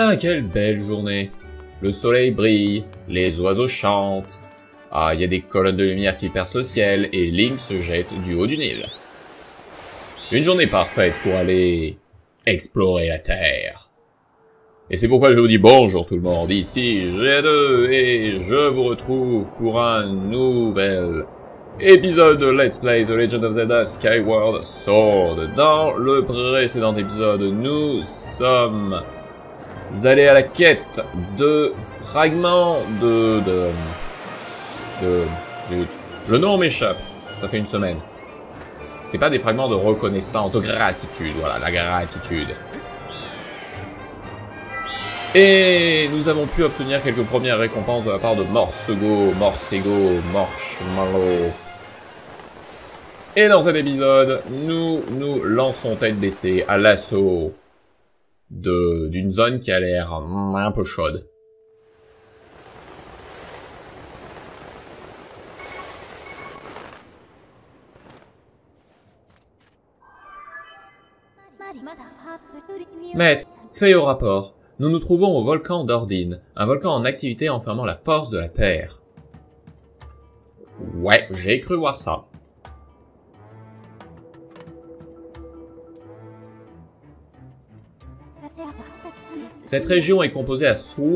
Ah, quelle belle journée. Le soleil brille, les oiseaux chantent. Ah, il y a des colonnes de lumière qui percent le ciel et Link se jette du haut du Nil. Une journée parfaite pour aller explorer la Terre. Et c'est pourquoi je vous dis bonjour tout le monde, ici G2 et je vous retrouve pour un nouvel épisode de Let's Play The Legend of Zelda Skyward Sword. Dans le précédent épisode, nous sommes allés à la quête de fragments zut. Le nom m'échappe, ça fait une semaine. C'était pas des fragments de reconnaissance, de gratitude, voilà, la gratitude. Et nous avons pu obtenir quelques premières récompenses de la part de Morsego, Marshmallow. Et dans cet épisode, nous nous lançons tête baissée à l'assaut d'une zone qui a l'air un peu chaude. Maître, fait au rapport. Nous nous trouvons au volcan d'Ordine, un volcan en activité enfermant la force de la Terre. Ouais, j'ai cru voir ça. Cette région est composée à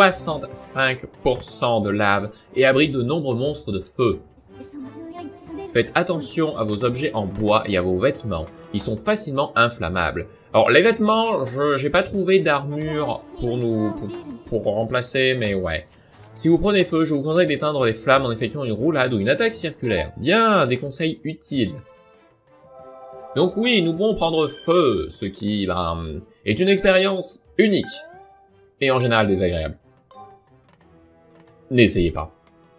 65% de lave et abrite de nombreux monstres de feu. Faites attention à vos objets en bois et à vos vêtements, ils sont facilement inflammables. Alors les vêtements, j'ai pas trouvé d'armure pour remplacer, mais ouais. Si vous prenez feu, je vous conseille d'éteindre les flammes en effectuant une roulade ou une attaque circulaire. Bien, des conseils utiles. Donc oui, nous devons prendre feu, ce qui est une expérience unique et en général désagréable. N'essayez pas.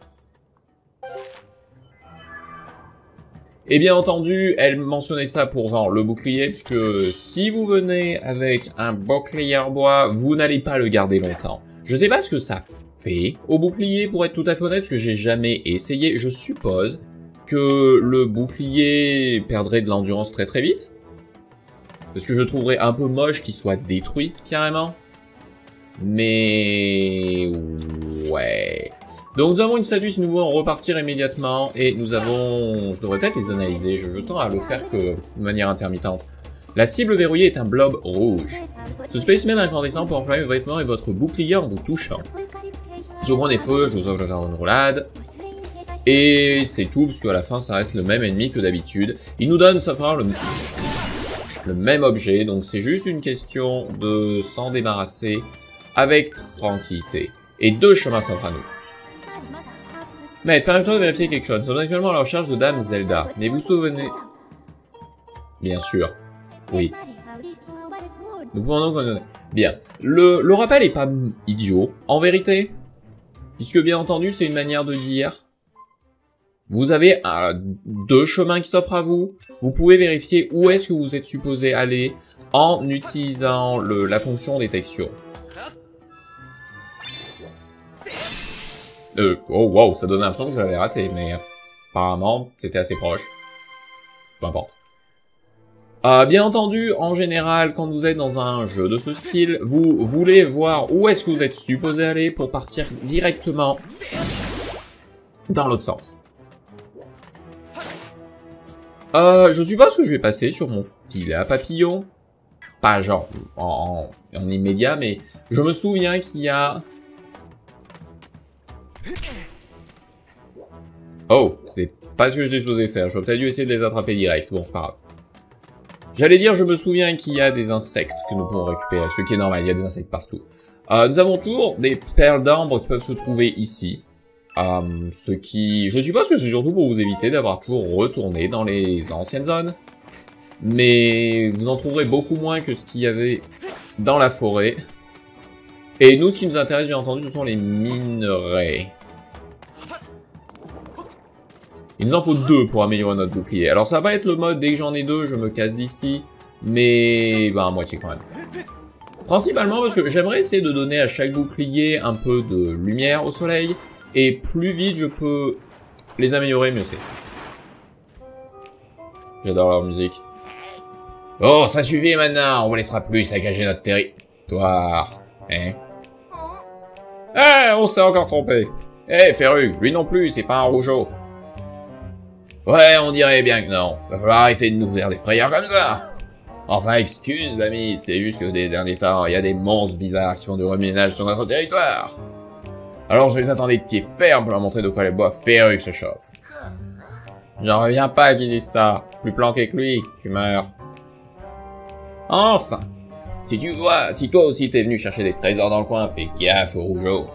Et bien entendu, elle mentionnait ça pour genre le bouclier, puisque si vous venez avec un bouclier en bois, vous n'allez pas le garder longtemps. Je sais pas ce que ça fait au bouclier, pour être tout à fait honnête, parce que j'ai jamais essayé. Je suppose que le bouclier perdrait de l'endurance très très vite. Parce que je trouverais un peu moche qu'il soit détruit, carrément. Mais... ouais... Donc nous avons une statue si nous voulons repartir immédiatement, et nous avons... je devrais peut-être les analyser, je tends à le faire que de manière intermittente. La cible verrouillée est un blob rouge. Ce spécimen incandescent peut enflammer vos vêtements et votre bouclier en vous touchant. Si vous prenez feu, je vous offre de faire une roulade. Et c'est tout, parce qu'à la fin ça reste le même ennemi que d'habitude. Il nous donne, ça fera le même objet, donc c'est juste une question de s'en débarrasser avec tranquillité. Et deux chemins s'offrent à nous. Mais permettez-moi de vérifier quelque chose. Nous sommes actuellement à la recherche de Dame Zelda. Mais vous vous souvenez... Bien sûr. Oui. Nous pouvons donc... bien. Le rappel est pas idiot, en vérité. Puisque bien entendu, c'est une manière de dire... Vous avez deux chemins qui s'offrent à vous. Vous pouvez vérifier où est-ce que vous êtes supposé aller en utilisant la fonction détection. Oh wow, ça donne l'impression que je l'avais raté, mais apparemment, c'était assez proche. Peu importe. Bien entendu, en général, quand vous êtes dans un jeu de ce style, vous voulez voir où est-ce que vous êtes supposé aller pour partir directement dans l'autre sens. Je suppose que je vais passer sur mon filet à papillon. Pas genre en immédiat, mais je me souviens qu'il y a... Oh, c'est pas ce que j'étais supposé faire. J'aurais peut-être dû essayer de les attraper direct. Bon, c'est pas grave. J'allais dire, je me souviens qu'il y a des insectes que nous pouvons récupérer. Ce qui est normal, il y a des insectes partout. Nous avons toujours des perles d'ambre qui peuvent se trouver ici. Ce qui... je suppose que c'est surtout pour vous éviter d'avoir toujours retourné dans les anciennes zones. Mais vous en trouverez beaucoup moins que ce qu'il y avait dans la forêt. Et nous, ce qui nous intéresse, bien entendu, ce sont les minerais. Il nous en faut deux pour améliorer notre bouclier. Alors ça va pas être le mode, dès que j'en ai deux, je me casse d'ici. Mais, à moitié quand même. Principalement parce que j'aimerais essayer de donner à chaque bouclier un peu de lumière au soleil. Et plus vite je peux les améliorer, mieux c'est. J'adore leur musique. Oh, ça suffit maintenant, on vous laissera plus saccager notre territoire. Hein? Eh, on s'est encore trompé. Eh, Ferru, lui non plus, c'est pas un rougeau. Ouais, on dirait bien que non. Va falloir arrêter de nous faire des frayeurs comme ça. Enfin, excuse l'ami, c'est juste que des derniers temps, il y a des monstres bizarres qui font du remue-ménage sur notre territoire. Alors je les attendais de pied ferme pour leur montrer de quoi les bois Ferru se chauffent. J'en reviens pas qu'ils disent ça. Plus planqué que lui, tu meurs. Enfin, si tu vois, si toi aussi t'es venu chercher des trésors dans le coin, fais gaffe aux rougeaux.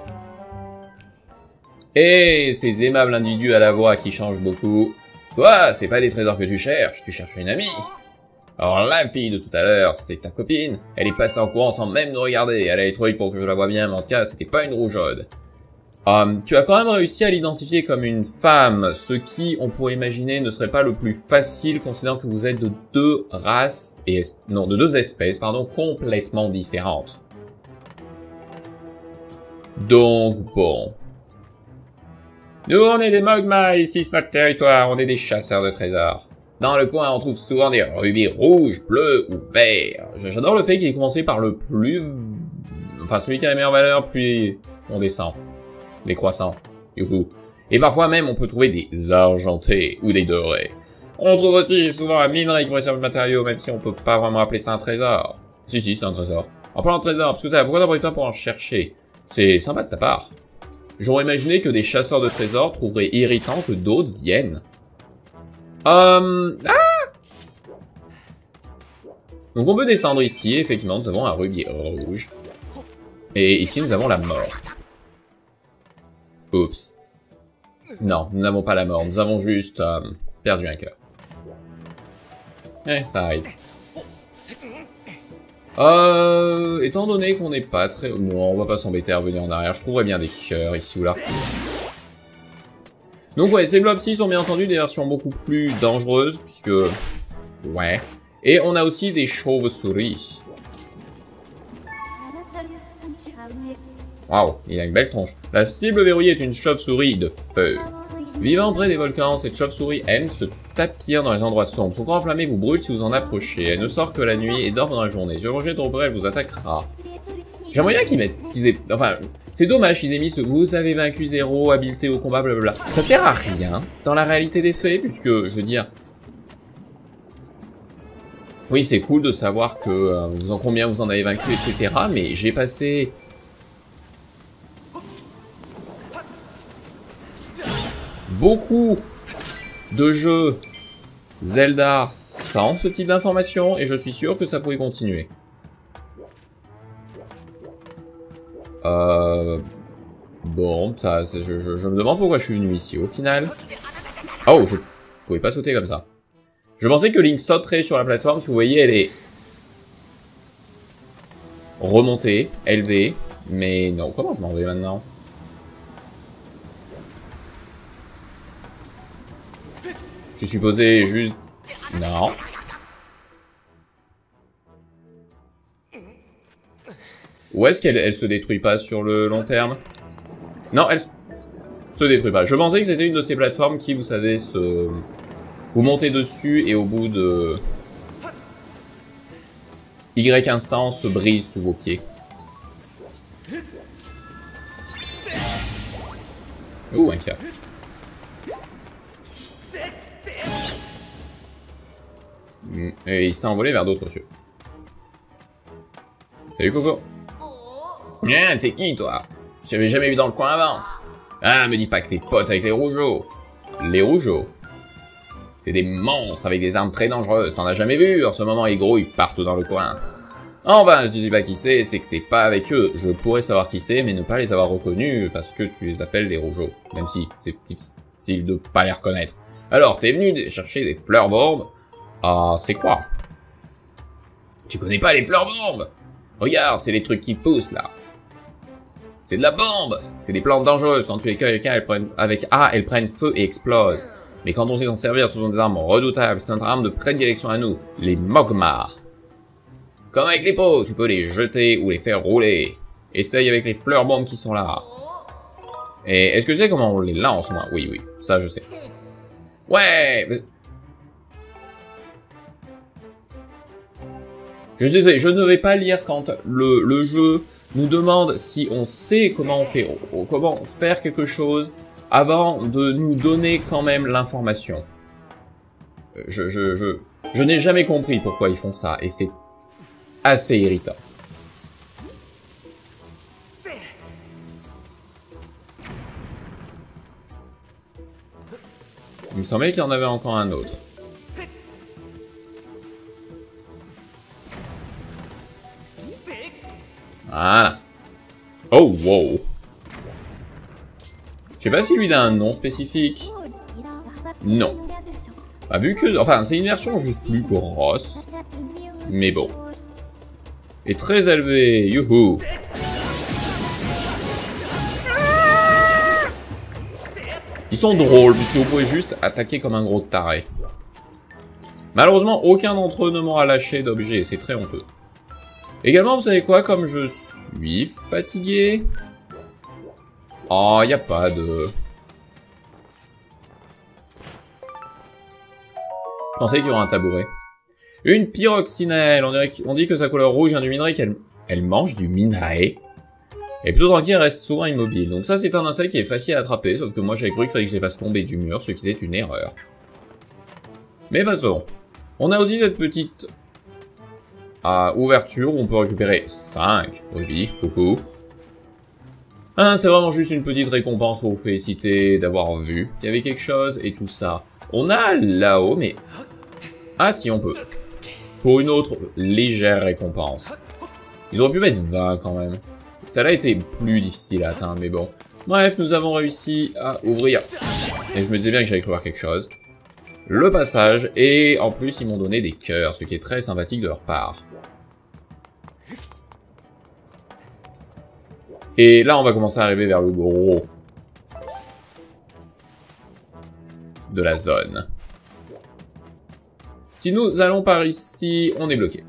Et ces aimables individus à la voix qui changent beaucoup. Toi, c'est pas des trésors que tu cherches une amie. Alors la fille de tout à l'heure, c'est ta copine. Elle est passée en courant sans même nous regarder. Elle est trop vite pour que je la voie bien, mais en tout cas, c'était pas une rougeaude. Tu as quand même réussi à l'identifier comme une femme, ce qui, on pourrait imaginer, ne serait pas le plus facile, considérant que vous êtes de deux races, de deux espèces, pardon, complètement différentes. Donc, bon. Nous, on est des Mogma, ici c'est notre territoire, on est des chasseurs de trésors. Dans le coin, on trouve souvent des rubis rouges, bleus ou verts. J'adore le fait qu'il ait commencé par le plus... Enfin, celui qui a la meilleure valeur, plus on descend. Des croissants. Youhou. Et parfois même, on peut trouver des argentés ou des dorés. On trouve aussi souvent la minerai qui pourrait servir de matériau, même si on peut pas vraiment appeler ça un trésor. Si, c'est un trésor. En parlant de trésor, parce que pourquoi t'as pris le temps pour en chercher? C'est sympa de ta part. J'aurais imaginé que des chasseurs de trésors trouveraient irritant que d'autres viennent. Donc on peut descendre ici, effectivement, nous avons un rubis rouge. Et ici, nous avons la mort. Oups. Non, nous n'avons pas la mort, nous avons juste perdu un cœur. Ça arrive. Étant donné qu'on n'est pas très... Non, on va pas s'embêter à revenir en arrière, je trouverais bien des cœurs ici ou là. Donc ouais, ces blobs 6 sont bien entendu des versions beaucoup plus dangereuses, puisque... Ouais. Et on a aussi des chauves-souris. Waouh, il a une belle tronche. La cible verrouillée est une chauve-souris de feu. Vivant près des volcans, cette chauve-souris aime se tapir dans les endroits sombres. Son corps enflammé vous brûle si vous en approchez. Elle ne sort que la nuit et dort pendant la journée. Si vous rejette trop près, elle vous attaquera. J'aimerais bien qu'ils mettent... Enfin, c'est dommage qu'ils aient mis ce « Vous avez vaincu 0, habileté au combat, blablabla ». Ça sert à rien dans la réalité des faits, puisque, je veux dire... Oui, c'est cool de savoir que combien vous en avez vaincu, etc. Mais j'ai passé... beaucoup de jeux Zelda sans ce type d'informations, et je suis sûr que ça pourrait continuer. Bon, ça, je me demande pourquoi je suis venu ici, au final. Oh, je pouvais pas sauter comme ça. Je pensais que Link sauterait sur la plateforme, si vous voyez, elle est... remontée, élevée, mais non, comment je m'en vais maintenant? Je suis supposé juste... Non. Ou est-ce qu'elle se détruit pas sur le long terme? Non, elle se détruit pas. Je pensais que c'était une de ces plateformes qui, vous savez, vous montez dessus et au bout de... Y instant se brise sous vos pieds. Ouh, un cœur. Et il s'est envolé vers d'autres cieux. Salut Coco. Bien, t'es qui toi? Je t'avais jamais vu dans le coin avant. Ah, me dis pas que t'es pote avec les rougeaux. Les rougeaux. C'est des monstres avec des armes très dangereuses. T'en as jamais vu? En ce moment, ils grouillent partout dans le coin. Enfin, je dis pas qui c'est que t'es pas avec eux. Je pourrais savoir qui c'est, mais ne pas les avoir reconnus parce que tu les appelles des rougeaux. Même si c'est difficile de pas les reconnaître. Alors, t'es venu chercher des fleurs bombes. Ah, c'est quoi? Tu connais pas les fleurs bombes? Regarde, c'est les trucs qui poussent là. C'est de la bombe. C'est des plantes dangereuses. Quand tu les cueilles avec A, elles prennent feu et explosent. Mais quand on sait s'en servir, ce sont des armes redoutables. C'est notre arme de prédilection à nous, les Mogma. Comme avec les pots, tu peux les jeter ou les faire rouler. Essaye avec les fleurs bombes qui sont là. Et est-ce que tu sais comment on les lance, moi? Oui, oui, ça je sais. Ouais. Je suis désolé, je ne vais pas lire quand le jeu nous demande si on sait comment on fait, comment faire quelque chose avant de nous donner quand même l'information. Je n'ai jamais compris pourquoi ils font ça, et c'est assez irritant. Il me semblait qu'il y en avait encore un autre. Voilà. Oh, wow. Je sais pas si lui il a un nom spécifique. Non. Bah, vu que... Enfin, c'est une version juste plus grosse. Mais bon. Et très élevé. Youhou. Ils sont drôles, puisque vous pouvez juste attaquer comme un gros taré. Malheureusement, aucun d'entre eux ne m'aura lâché d'objet, c'est très honteux. Également, vous savez quoi, comme je suis fatigué... Oh, y a pas de... Je pensais qu'il y aurait un tabouret. Une pyroxynelle, on dit que sa couleur rouge vient du minerai qu'elle mange du minerai. Et plutôt tranquille, elle reste souvent immobile. Donc ça, c'est un insecte qui est facile à attraper, sauf que moi, j'avais cru qu'il fallait que je les fasse tomber du mur, ce qui était une erreur. Mais passons. On a aussi cette petite ouverture où on peut récupérer 5 rubis. Coucou. Hein, c'est vraiment juste une petite récompense pour vous féliciter d'avoir vu qu'il y avait quelque chose et tout ça. On a là-haut, mais... Ah si, on peut. Pour une autre légère récompense. Ils auraient pu mettre 20 quand même. Celle-là était plus difficile à atteindre, mais bon. Bref, nous avons réussi à ouvrir. Et je me disais bien que j'allais trouver quelque chose. Le passage, et en plus, ils m'ont donné des cœurs, ce qui est très sympathique de leur part. Et là, on va commencer à arriver vers le gros de la zone. Si nous allons par ici, on est bloqué.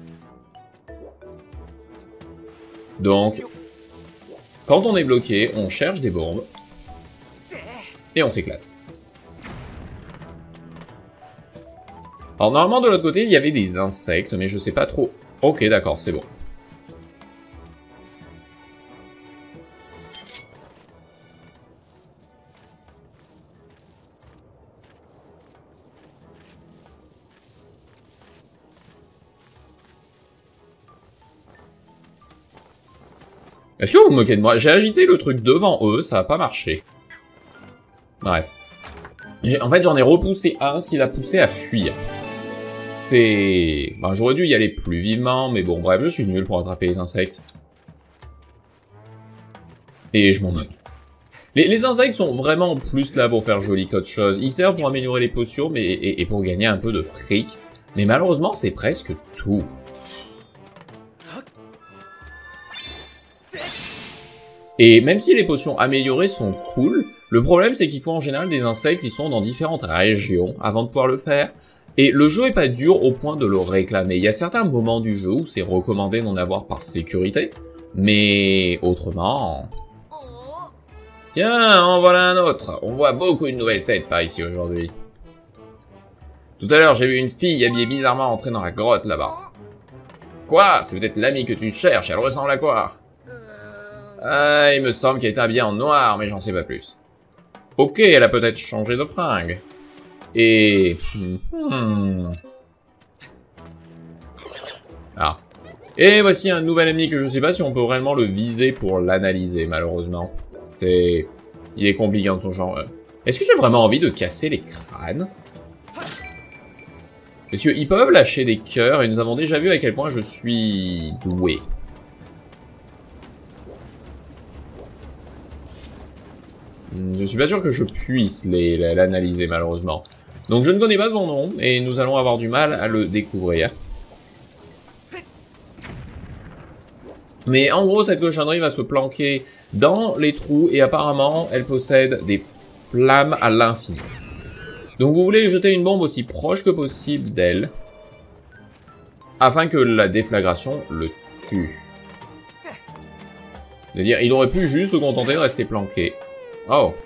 Donc, quand on est bloqué, on cherche des bombes. Et on s'éclate. Alors, normalement, de l'autre côté, il y avait des insectes, mais je sais pas trop... Ok, d'accord, c'est bon. Est-ce que vous vous moquez de moi? J'ai agité le truc devant eux, ça a pas marché. Bref. En fait, j'en ai repoussé un, ce qui l'a poussé à fuir. C'est... Ben, j'aurais dû y aller plus vivement, mais bon, bref, je suis nul pour attraper les insectes. Et je m'en moque. Les insectes sont vraiment plus là pour faire joli qu'autre chose. Ils servent pour améliorer les potions et pour gagner un peu de fric. Mais malheureusement, c'est presque tout. Et même si les potions améliorées sont cool, le problème c'est qu'il faut en général des insectes qui sont dans différentes régions avant de pouvoir le faire. Et le jeu est pas dur au point de le réclamer. Il y a certains moments du jeu où c'est recommandé d'en avoir par sécurité. Mais autrement... Tiens, en voilà un autre. On voit beaucoup de nouvelles têtes par ici aujourd'hui. Tout à l'heure, j'ai vu une fille habillée bizarrement entrer dans la grotte là-bas. Quoi? C'est peut-être l'amie que tu cherches, elle ressemble à quoi? Il me semble qu'elle est habillée en noir, mais j'en sais pas plus. Ok, elle a peut-être changé de fringue. Et... Ah. Et voici un nouvel ennemi que je sais pas si on peut réellement le viser pour l'analyser, malheureusement. C'est... Il est compliqué de son genre. Est-ce que j'ai vraiment envie de casser les crânes? Parce qu'ils peuvent lâcher des cœurs, et nous avons déjà vu à quel point je suis doué. Je suis pas sûr que je puisse l'analyser, malheureusement. Donc je ne connais pas son nom, et nous allons avoir du mal à le découvrir. Mais en gros, cette cochonnerie va se planquer dans les trous, et apparemment, elle possède des flammes à l'infini. Donc vous voulez jeter une bombe aussi proche que possible d'elle, afin que la déflagration le tue. C'est-à-dire, il aurait pu juste se contenter de rester planqué. Oh.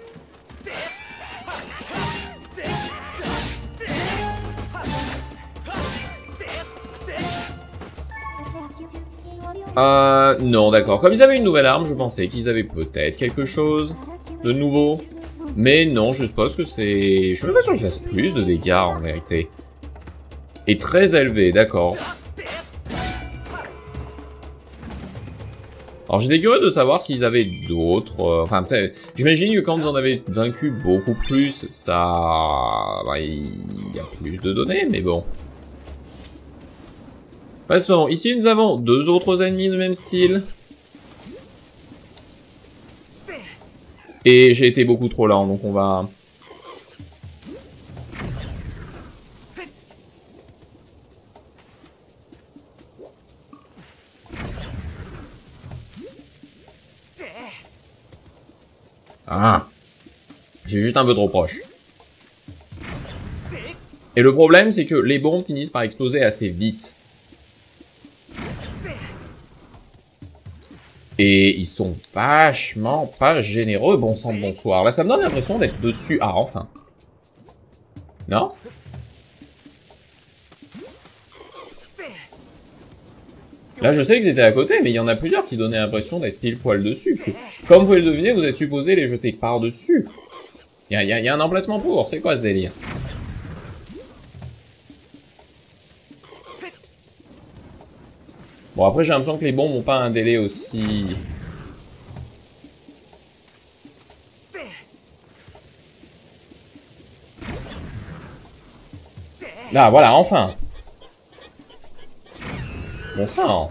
Non, d'accord. Comme ils avaient une nouvelle arme, je pensais qu'ils avaient peut-être quelque chose de nouveau. Mais non, je suppose que c'est... Je suis même pas sûr qu'ils fassent plus de dégâts, en vérité. Et très élevé, d'accord. Alors j'étais curieux de savoir s'ils avaient d'autres... Enfin, peut-être... J'imagine que quand vous en avez vaincu beaucoup plus, ça... Bah, il y a plus de données, mais bon. Passons. Ici, nous avons deux autres ennemis de même style. Et j'ai été beaucoup trop lent, donc on va... Ah, j'ai juste un peu trop proche. Et le problème, c'est que les bombes finissent par exploser assez vite. Et ils sont vachement pas généreux, bon sang de bonsoir. Là, ça me donne l'impression d'être dessus. Ah, enfin. Non? Là, je sais que c'était à côté, mais il y en a plusieurs qui donnaient l'impression d'être pile poil dessus. Comme vous pouvez le deviner, vous êtes supposé les jeter par-dessus. Il y a un emplacement pour, c'est quoi ce délire? Bon, après, j'ai l'impression que les bombes n'ont pas un délai aussi... Là, voilà, enfin. Bon sang.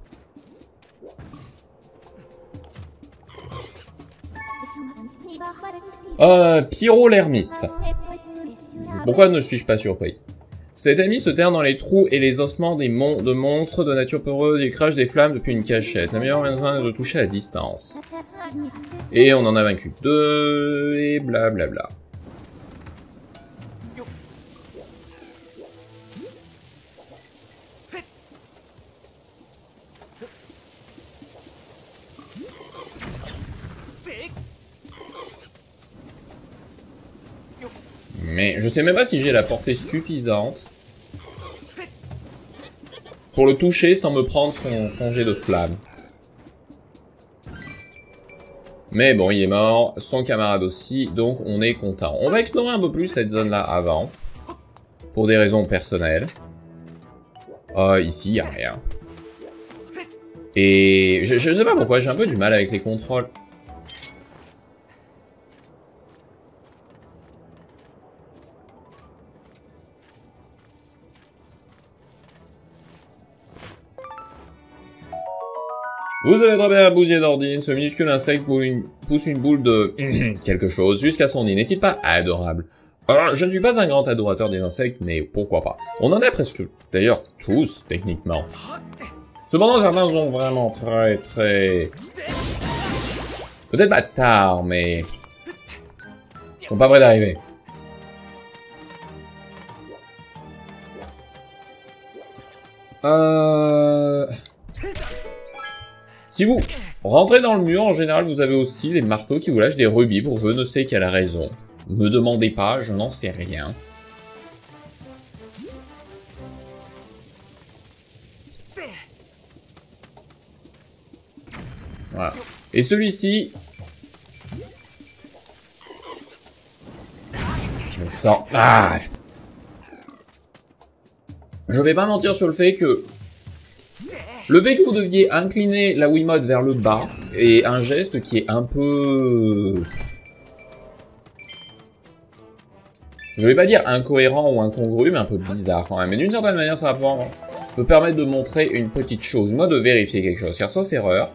Pyro l'ermite. Pourquoi ne suis-je pas surpris? Cet ami se terre dans les trous et les ossements de monstres de nature peureuse. Il crache des flammes depuis une cachette. La meilleure manière de toucher à distance. Et on en a vaincu 2, et blablabla. Mais je sais même pas si j'ai la portée suffisante pour le toucher sans me prendre son jet de flamme. Mais bon, il est mort, son camarade aussi, donc on est content. On va explorer un peu plus cette zone-là avant, pour des raisons personnelles. Ici, il n'y a rien. Et je sais pas pourquoi, j'ai un peu du mal avec les contrôles. Vous avez très bien un bousier d'ordine, ce minuscule insecte pousse une boule de quelque chose jusqu'à son nid. N'est-il pas adorable? Alors, je ne suis pas un grand adorateur des insectes, mais pourquoi pas. On en a presque, d'ailleurs, tous, techniquement. Cependant, certains sont vraiment très... Peut-être pas tard, mais... Ils sont pas prêts d'arriver. Si vous rentrez dans le mur, en général, vous avez aussi des marteaux qui vous lâchent des rubis pour je ne sais quelle raison. Ne me demandez pas, je n'en sais rien. Voilà. Et celui-ci... Je me sens... Ah! Je vais pas mentir sur le fait que... Le fait que vous deviez incliner la Wiimote vers le bas est un geste qui est un peu... Je vais pas dire incohérent ou incongru, mais un peu bizarre quand même. Mais d'une certaine manière, ça va me permettre de montrer une petite chose, moi de vérifier quelque chose. Car sauf erreur,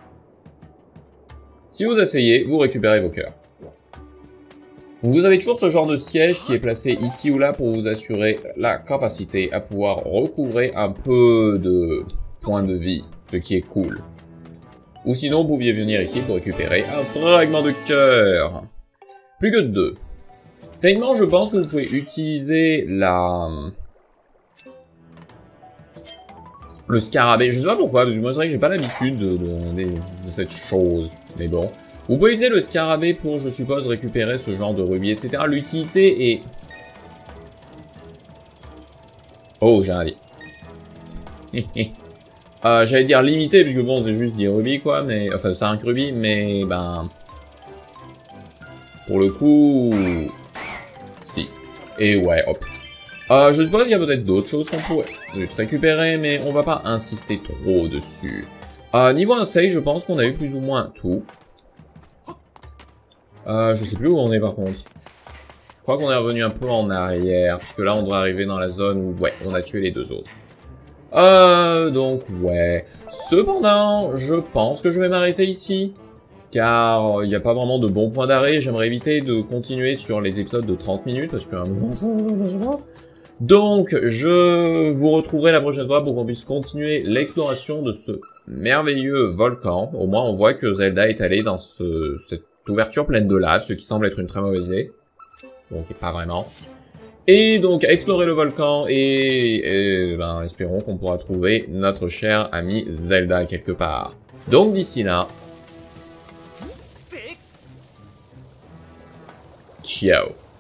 si vous essayez, vous récupérez vos cœurs. Vous avez toujours ce genre de siège qui est placé ici ou là pour vous assurer la capacité à pouvoir recouvrer un peu de points de vie, ce qui est cool. Ou sinon, vous pouviez venir ici pour récupérer un fragment de cœur. Plus que 2. Techniquement, je pense que vous pouvez utiliser le scarabée. Je sais pas pourquoi, parce que moi c'est vrai que j'ai pas l'habitude de cette chose. Mais bon. Vous pouvez utiliser le scarabée pour, je suppose, récupérer ce genre de rubis, etc. L'utilité est... Oh, j'ai rien dit. J'allais dire limité, puisque bon, c'est juste 10 rubis, quoi, mais... Enfin, 5 rubis, mais... Ben... Pour le coup... Si. Et ouais, hop. Je suppose qu'il y a peut-être d'autres choses qu'on pourrait récupérer, mais on va pas insister trop dessus. Niveau insectes, je pense qu'on a eu plus ou moins tout. Je sais plus où on est par contre. Je crois qu'on est revenu un peu en arrière, puisque là on devrait arriver dans la zone où, ouais, on a tué les deux autres. Donc, ouais. Cependant, je pense que je vais m'arrêter ici. Car il n'y a pas vraiment de bon point d'arrêt. J'aimerais éviter de continuer sur les épisodes de 30 minutes, parce qu'à un moment... Donc, je vous retrouverai la prochaine fois pour qu'on puisse continuer l'exploration de ce merveilleux volcan. Au moins, on voit que Zelda est allé dans cette ouverture pleine de lave, ce qui semble être une très mauvaise idée. Bon, c'est pas vraiment. Et donc, explorer le volcan et ben, espérons qu'on pourra trouver notre cher ami Zelda quelque part. Donc, d'ici là... Ciao.